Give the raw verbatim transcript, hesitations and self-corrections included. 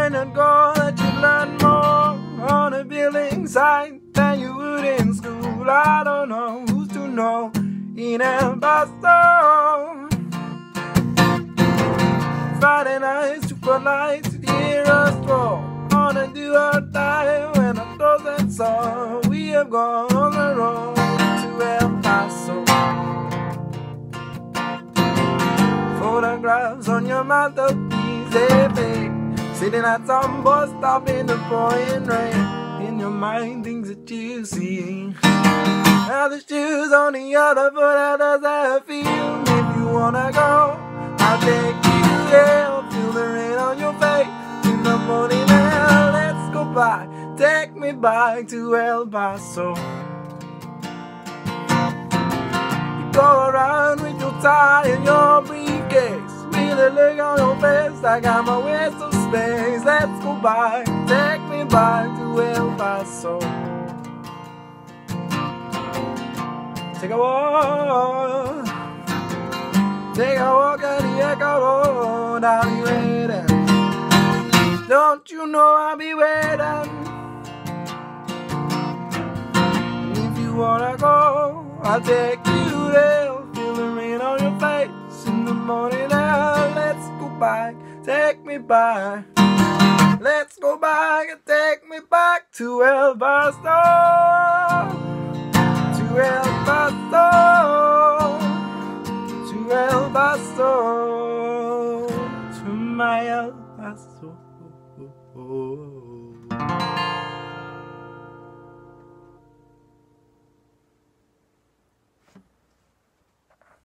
when you'd go that you'd learn more on a building site than you would in school. I don't know who's to know in El Paso. Friday nights, super lights, you hear us roll on a do or die when the doors and saw. We have gone on the road to El Paso. Photographs on your mantelpiece, hey babe, sitting at some bus stop in the pouring rain. In your mind, things that you see. Now the shoes on the other foot, how does that feel? If you wanna go, I'll take you there. Feel the rain on your face in the morning air. Let's go back, take me back to El Paso. You go around with your tie and your briefcase, with a look on your face like I'm a waste of space. Let's go back, take me back to El Paso. Take a walk, take a walk at the Echo Road. I'll be waiting, don't you know I'll be waiting. And if you wanna go, I'll take you there. Feel the rain on your face in the morning air. Let's go back, take me back. Let's go back and take me back to El Paso.